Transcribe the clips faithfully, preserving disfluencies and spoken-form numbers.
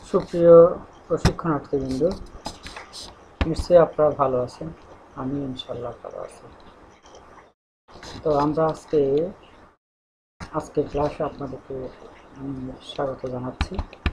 সুপ্রিয় প্রশিক্ষণার্থীবৃন্দ, নিশ্চয়ই আপনারা ভালো আছেন। আমি ইনশাল্লাহ ভালো আছি। তো আমরা আজকে আজকে ক্লাসে আপনাদেরকে স্বাগত জানাচ্ছি।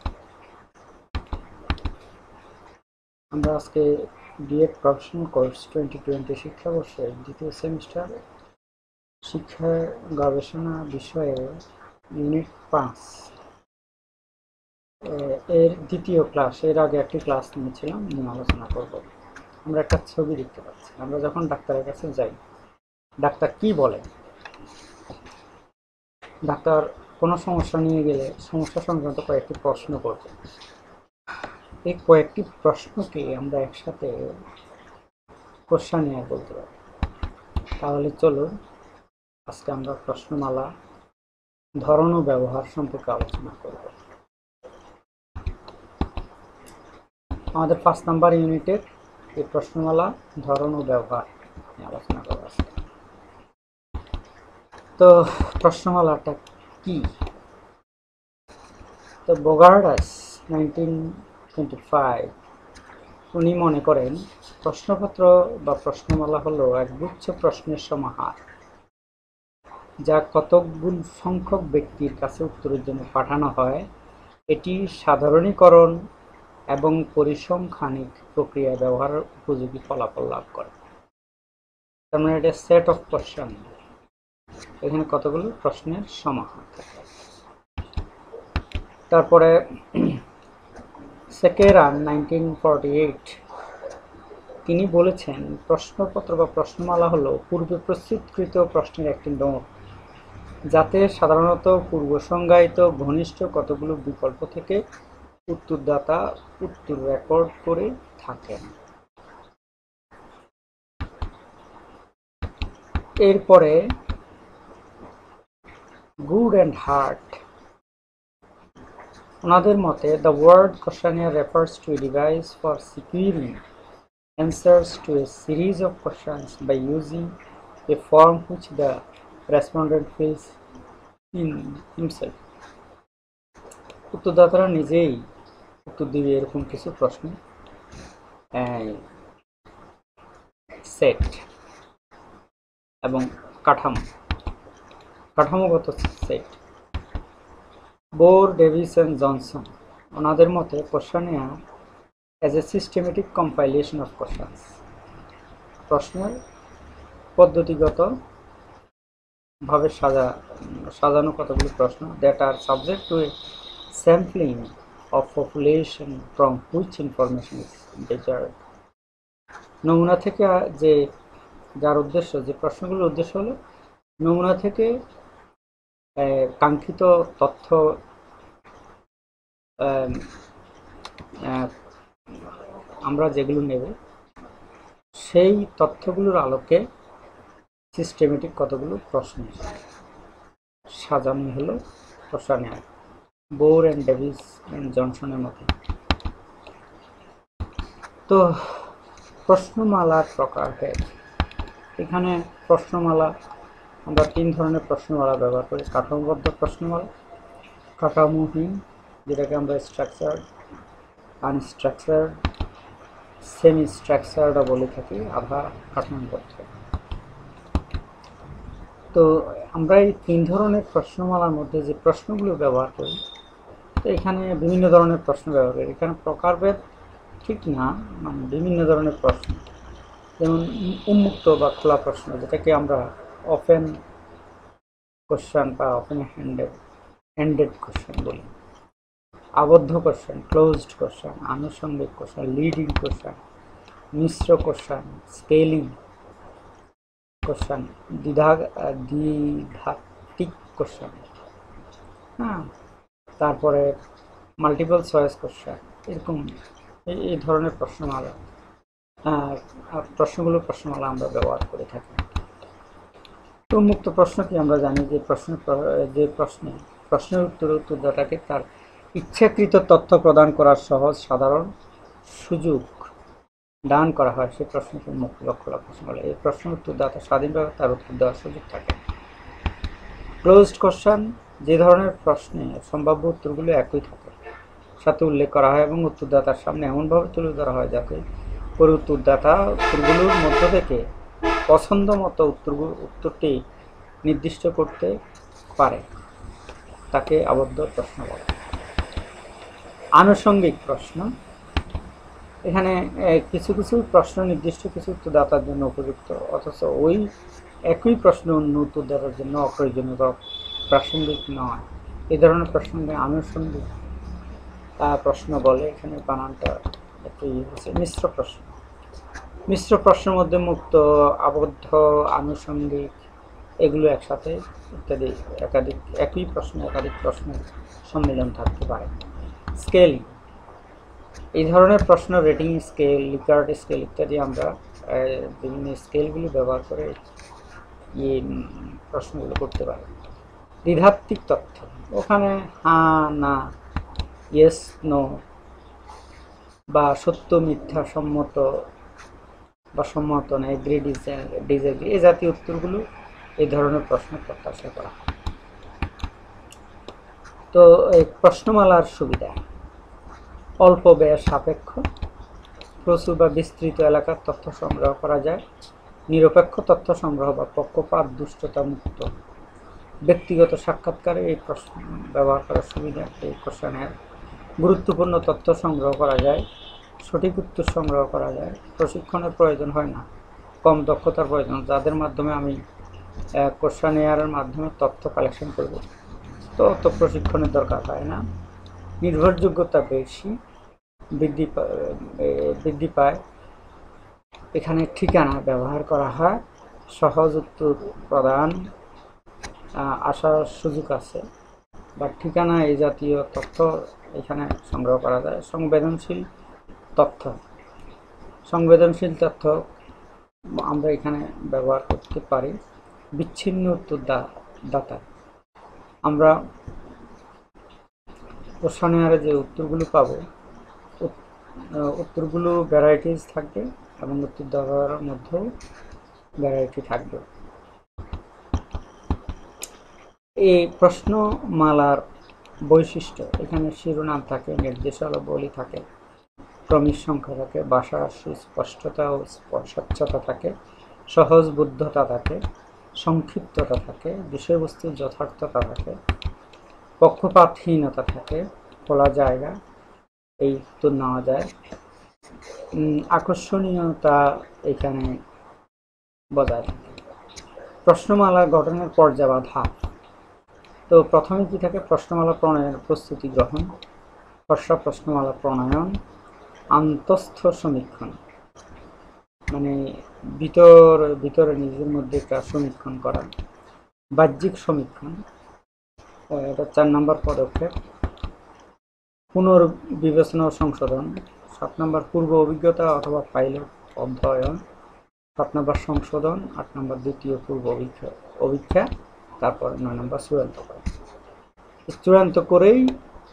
আমরা আজকে BEd professional course twenty twenty শিক্ষাবর্ষের দ্বিতীয় সেমিস্টার শিক্ষা গবেষণা বিষয়ে ইউনিট পাঁচ এর দ্বিতীয় ক্লাস, এর আগে একটি ক্লাস নিয়েছিলাম, নিয়ে আলোচনা করব। আমরা একটা ছবি দেখতে পাচ্ছি। আমরা যখন ডাক্তারের কাছে যাই, ডাক্তার কি বলে? ডাক্তার কোনো সমস্যা নিয়ে গেলে সমস্যা সংক্রান্ত কয়েকটি প্রশ্ন করবে। এই কয়েকটি প্রশ্নকে আমরা একসাথে কোশ্চেনিয়ার বলতে পারি। তাহলে চলো আজকে আমরা প্রশ্নমালা ধরন ও ব্যবহার সম্পর্কে আলোচনা করব। আমাদের পাঁচ নাম্বার ইউনিটের এই প্রশ্নমালা ধরন ও ব্যবহার নিয়ে আলোচনা করব আজকে। তো প্রশ্নমালাটা কি? তো বোগার্ডাস নাইনটিন টোয়েন্টি ফাইভ উনি মনে করেন প্রশ্নপত্র বা প্রশ্নমালা হলো এক গুচ্ছ প্রশ্নের সমাহার, যা কতকগুলো সংখ্যক ব্যক্তির কাছে উত্তরের জন্য পাঠানো হয়। এটি সাধারণীকরণ এবং পরিসংখ্যানিক প্রক্রিয়া ব্যবহারের উপযোগী ফলাফল লাভ করে। তার মানে এটা সেট অফ কোশ্চেন, এখানে কতগুলো প্রশ্নের সমাহার থাকে। তারপরে সেকেরান নাইনটিন ফর্টি এইট তিনি বলেছেন প্রশ্নপত্র বা প্রশ্নমালা হলো পূর্বে প্রস্তুতকৃত প্রশ্নের একটি নোট, যাতে সাধারণত পূর্ব সংজ্ঞায়িত ঘনিষ্ঠ কতগুলো বিকল্প থেকে উত্তরদাতা উত্তর রেকর্ড করে থাকেন। এরপরে গুড অ্যান্ড হার্ট ওনাদের মতে the word questionnaire refers to a device for securing answers to a series of questions by using a form which the respondent fills in himself. উত্তরদাতারা নিজেই উত্তর দিবে এরকম কিছু প্রশ্ন সেট এবং কাঠামো কাঠামোগত set. Barr, Davis and Johnson ওনাদের মতে questionnaire as a systematic compilation of questions, প্রশ্নের পদ্ধতিগত ভাবে সাজা সাজানো কতগুলো প্রশ্ন that are subject to a sampling of population from which information is gathered. নমুনা থেকে যে যার উদ্দেশ্য যে প্রশ্নগুলোর উদ্দেশ্য হলো নমুনা থেকে কাঙ্ক্ষিত তথ্য আমরা যেগুলো নেব সেই তথ্যগুলোর আলোকে সিস্টেমেটিক কতগুলো প্রশ্ন সাজানো হলো questionnaire Barr and Davis and জনসনের মতে। তো প্রশ্নমালার প্রকারভেদ, এখানে প্রশ্নমালা আমরা তিন ধরনের প্রশ্নমালা ব্যবহার করি। কাঠামোবদ্ধ প্রশ্নমালা, কাঠামোহীন যেটাকে আমরা স্ট্রাকচার্ড, আনস্ট্রাকচার্ড, সেমি স্ট্রাকচারটা বলে থাকি, আধা কাঠামোবদ্ধ। তো আমরা এই তিন ধরনের প্রশ্নমালার মধ্যে যে প্রশ্নগুলো ব্যবহার করি, তো এখানে বিভিন্ন ধরনের প্রশ্ন ব্যবহার করি। এখানে প্রকারভেদ ঠিক না, মানে বিভিন্ন ধরনের প্রশ্ন, যেমন উন্মুক্ত বা খোলা প্রশ্ন, যেটাকে আমরা ওপেন কোশ্চেন বা ওপেন হ্যান্ডেড হ্যান্ডেড কোশ্চেন বলি। আবদ্ধ কোশ্চেন, ক্লোজড কোশ্চেন, আনুষঙ্গিক কোশ্চেন, লিডিং কোশ্চেন, মিশ্র কোশ্চেন, স্পেলিং কোশ্চেন, দ্বিধা দ্বিধাত্মিক কোশ্চেন, হ্যাঁ, তারপরে মাল্টিপল চয়েস কোশ্চেন, এরকম এই ধরনের প্রশ্নমালা প্রশ্নগুলো প্রশ্নমালা আমরা ব্যবহার করে থাকি। উন্মুক্ত প্রশ্ন কি আমরা জানি যে প্রশ্ন যে প্রশ্নে প্রশ্নের উত্তরে উত্তরদাতাকে তার ইচ্ছাকৃত তথ্য প্রদান করার সহজ সাধারণ সুযোগ দান করা হয়, সেই প্রশ্নকে উন্মুক্ত বা খোলা প্রশ্ন বলে। এই প্রশ্নের উত্তরদাতা স্বাধীনভাবে তার উত্তর দেওয়ার সুযোগ থাকে। ক্লোজড কোশ্চেন, যে ধরনের প্রশ্নে সম্ভাব্য উত্তরগুলো একই থাকে, সাথে উল্লেখ করা হয় এবং উত্তরদাতার সামনে এমনভাবে তুলে ধরা হয় যাতে করে উত্তরদাতা উত্তরগুলোর মধ্য থেকে পছন্দ মতো উত্তরগুলো উত্তরটি নির্দিষ্ট করতে পারে, তাকে আবদ্ধ প্রশ্ন বলে। আনুষঙ্গিক প্রশ্ন, এখানে কিছু কিছু প্রশ্ন নির্দিষ্ট কিছু উত্তরদাতার জন্য উপযুক্ত অথচ ওই একই প্রশ্ন অন্য উত্তরদাতার জন্য অপ্রয়োজনীয় বা প্রাসঙ্গিক নয়, এই ধরনের প্রশ্নকে আনুষঙ্গিক প্রশ্ন বলে। এখানে বানানটা একটু ইয়ে হচ্ছে। মিশ্র প্রশ্ন, মিশ্র প্রশ্নের মধ্যে মুক্ত, আবদ্ধ, আনুষঙ্গিক এগুলো একসাথে ইত্যাদি একাধিক একই প্রশ্ন একাধিক প্রশ্নের সম্মিলন থাকতে পারে। স্কেলিং, এই ধরনের প্রশ্ন রেটিং স্কেল, লিকার্ট স্কেল ইত্যাদি আমরা বিভিন্ন স্কেলগুলি ব্যবহার করে এই প্রশ্নগুলো করতে পারি। দ্বিধাত্মিক তথ্য, ওখানে হ্যাঁ না, ইয়েস নো বা সত্য মিথ্যা, সম্মত বা সম্মত না, এগ্রি ডিসএগ্রি এই জাতীয় উত্তরগুলো এই ধরনের প্রশ্ন প্রত্যাশা করা। তো এই প্রশ্নমালার সুবিধা, অল্প ব্যয় সাপেক্ষ, প্রচুর বা বিস্তৃত এলাকার তথ্য সংগ্রহ করা যায়, নিরপেক্ষ তথ্য সংগ্রহ বা পক্ষপাত দুষ্টতা মুক্ত, ব্যক্তিগত সাক্ষাৎকারে এই প্রশ্ন ব্যবহার করার সুবিধা। এই কোশ্চেনের গুরুত্বপূর্ণ তথ্য সংগ্রহ করা যায়, সঠিক উত্তর সংগ্রহ করা যায়, প্রশিক্ষণের প্রয়োজন হয় না, কম দক্ষতার প্রয়োজন, যাদের মাধ্যমে আমি কোশ্চেনের মাধ্যমে তথ্য কালেকশন করব তো অত প্রশিক্ষণের দরকার হয় না। নির্ভরযোগ্যতা বেশি বৃদ্ধি বৃদ্ধি পায়, এখানে ঠিকানা ব্যবহার করা হয়, সহজ উত্তর প্রদান আসার সুযোগ আছে বা ঠিকানা এই জাতীয় তথ্য এখানে সংগ্রহ করা যায়। সংবেদনশীল তথ্য, সংবেদনশীল তথ্য আমরা এখানে ব্যবহার করতে পারি। বিচ্ছিন্ন উত্তরদাতা, আমরা কোশ্চেনের যে উত্তরগুলো পাবো উত্তরগুলো ভ্যারাইটিস থাকবে এবং উত্তরদাতার মধ্যেও ভ্যারাইটি থাকবে। এই প্রশ্নমালার বৈশিষ্ট্য, এখানে শিরোনাম থাকে, নির্দেশাবলী থাকে, ক্রমিক সংখ্যা থাকে, ভাষার সুস্পষ্টতা ও স্বচ্ছতা থাকে, সহজ বুদ্ধতা থাকে, সংক্ষিপ্ততা থাকে, বিষয়বস্তুর যথার্থতা থাকে, পক্ষপাতহীনতা থাকে, খোলা জায়গা এই উত্তর নেওয়া যায়, আকর্ষণীয়তা এখানে বজায় থাকে। প্রশ্নমালা গঠনের পর্যায় বা ধাপ, তো প্রথমে কি থাকে, প্রশ্নমালা প্রণয়নের প্রস্তুতি গ্রহণ, খসড়া প্রশ্নমালা প্রণয়ন, আন্তঃস্থ সমীক্ষণ মানে ভিতর ভিতরে নিজের মধ্যে একটা সমীক্ষণ করা, বাহ্যিক সমীক্ষণ এটা চার নম্বর পদক্ষেপ, পুনর্বিবেচনা ও সংশোধন, সাত নম্বর পূর্ব অভিজ্ঞতা অথবা পাইলট অধ্যয়ন, সাত নম্বর সংশোধন, আট নম্বর দ্বিতীয় পূর্ব অভিজ্ঞা অভিজ্ঞা তারপর নয় নম্বর চূড়ান্ত করা। চূড়ান্ত করেই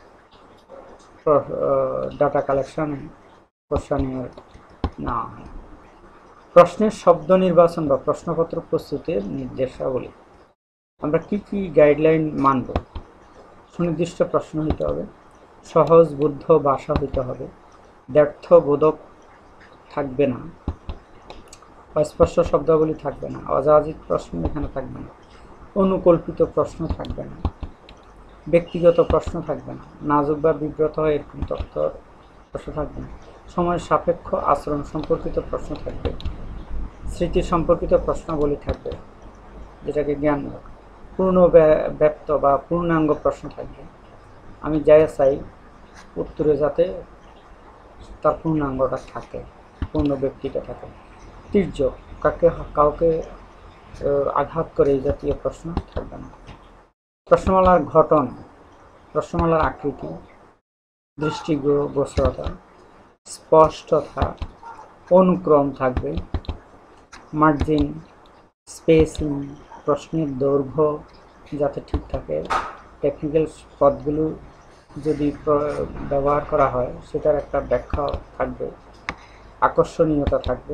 ডাটা কালেকশনে কোশ্চেনের নেওয়া হয়। প্রশ্নের শব্দ নির্বাচন বা প্রশ্নপত্র প্রস্তুতের নির্দেশাবলী, আমরা কি কি গাইডলাইন মানব, সুনির্দিষ্ট প্রশ্ন হইতে হবে, সহজ বুদ্ধ ভাষা হইতে হবে, ব্যর্থবোধক থাকবে না, অস্পষ্ট শব্দাবলী থাকবে না, অযাচিত প্রশ্ন এখানে থাকবে না, অনুকল্পিত প্রশ্ন থাকবে না, ব্যক্তিগত প্রশ্ন থাকবে না, নাজুক বা বিব্রত হয় এরকম তথ্য প্রশ্ন থাকবে না, সময় সাপেক্ষ আচরণ সম্পর্কিত প্রশ্ন থাকবে, স্মৃতি সম্পর্কিত প্রশ্নাবলী থাকবে যেটাকে জ্ঞান, পূর্ণ ব্যপ্ত বা পূর্ণাঙ্গ প্রশ্ন থাকবে, আমি যাই চাই উত্তরে যাতে তার পূর্ণাঙ্গটা থাকে, পূর্ণ ব্যক্তিটা থাকে, তির্যক কাকে কাউকে আঘাত করে এই জাতীয় প্রশ্ন থাকবে না। প্রশ্নমালার গঠন, প্রশ্নমালার আকৃতি, দৃষ্টিগোচরতা, স্পষ্টতা, অনুক্রম থাকবে, মার্জিন, স্পেসিং, প্রশ্নের দৈর্ঘ্য যাতে ঠিক থাকে, টেকনিক্যাল পদগুলো যদি ব্যবহার করা হয় সেটার একটা ব্যাখ্যা থাকবে, আকর্ষণীয়তা থাকবে।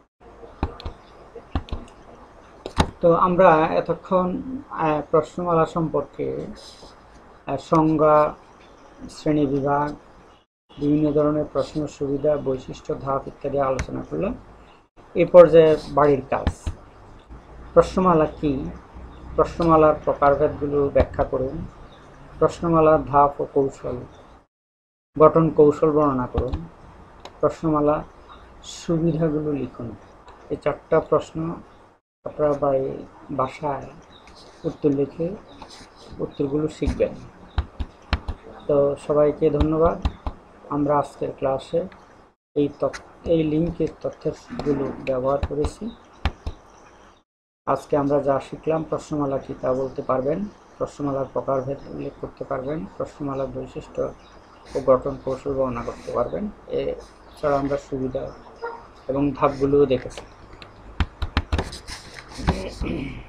তো আমরা এতক্ষণ প্রশ্নমালা সম্পর্কে সংজ্ঞা, শ্রেণীবিভাগ, বিভিন্ন ধরনের প্রশ্ন, সুবিধা, বৈশিষ্ট্য, ধাপ ইত্যাদি আলোচনা করলাম। এ পর্যায়ে বাড়ির কাজ। প্রশ্নমালা কি? প্রশ্নমালার প্রকারভেদগুলো ব্যাখ্যা করুন। প্রশ্নমালার ধাপ ও কৌশল, গঠন কৌশল বর্ণনা করুন। প্রশ্নমালা সুবিধাগুলো লিখুন। এই চারটা প্রশ্ন আপনারা বাড়ি বাসায় উত্তর লিখে উত্তরগুলো শিখবেন। তো সবাইকে ধন্যবাদ। আমরা আজকের ক্লাসে এই এই লিঙ্কের তথ্যগুলো ব্যবহার করেছি। আজকে আমরা যা শিখলাম, প্রশ্নমালা কি তা বলতে পারবেন, প্রশ্নমালার প্রকারভেদ উল্লেখ করতে পারবেন, প্রশ্নমালার বৈশিষ্ট্য ও গঠন কৌশল বর্ণনা করতে পারবেন। এছাড়া আমরা সুবিধা এবং ধাপগুলোও দেখেছি।